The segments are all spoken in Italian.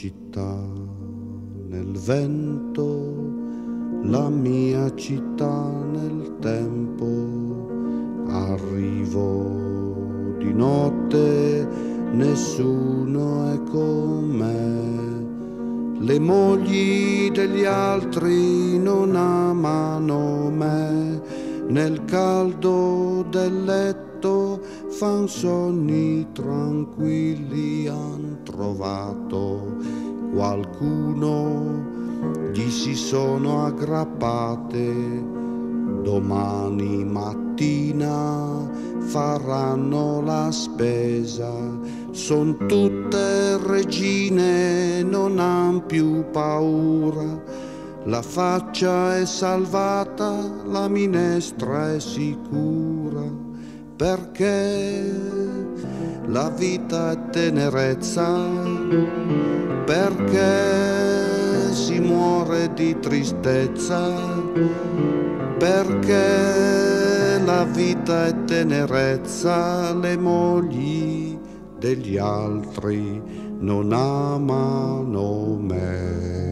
città nel vento, la mia città nel tempo. Arrivo di notte, nessuno è con me. Le mogli degli altri non amano me. Nel caldo del letto fan sogni tranquilli. Han trovato qualcuno, gli si sono aggrappate. Domani mattina faranno la spesa. Son tutte regine, non han più paura. La faccia è salvata, la minestra è sicura, perché la vita è tenerezza, perché si muore di tristezza, perché la vita è tenerezza. Le mogli degli altri non amano me.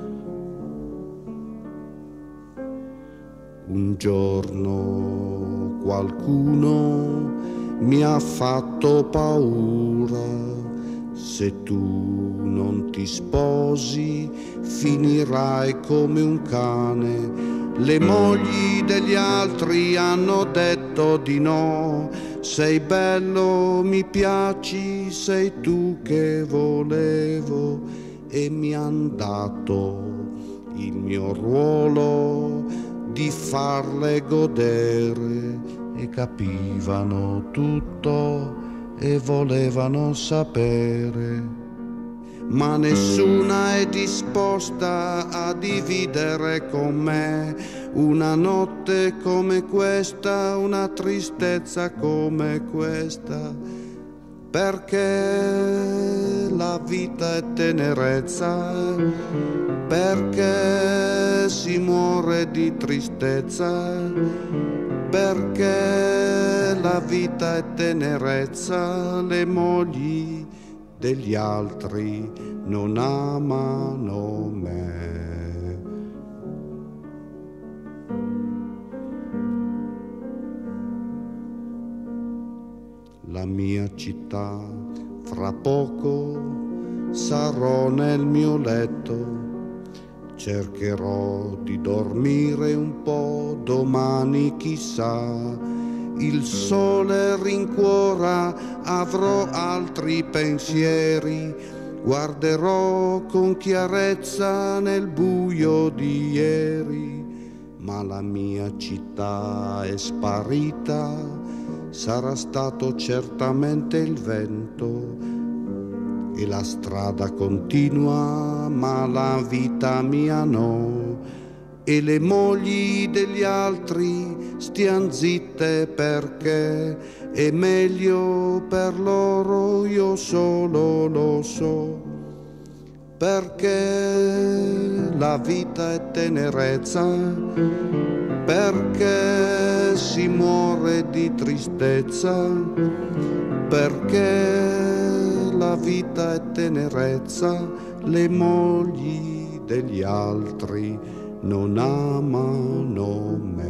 Un giorno qualcuno mi ha fatto paura. Se tu non ti sposi finirai come un cane. Le mogli degli altri hanno detto di no. Sei bello, mi piaci, sei tu che volevo. E mi han dato il mio ruolo di farle godere, e capivano tutto e volevano sapere, ma nessuna è disposta a dividere con me una notte come questa, una tristezza come questa, perché la vita è tenerezza, perché si muore di tristezza, perché la vita è tenerezza. Le mogli degli altri non amano me. La mia città, fra poco sarò nel mio letto. Cercherò di dormire un po', domani chissà. Il sole rincuora, avrò altri pensieri. Guarderò con chiarezza nel buio di ieri. Ma la mia città è sparita, sarà stato certamente il vento. E la strada continua, ma la vita mia no. E le mogli degli altri stian zitte, perché è meglio per loro, io solo lo so. Perché la vita è tenerezza, perché si muore di tristezza, perché la vita è tenerezza. Le mogli degli altri non amano me.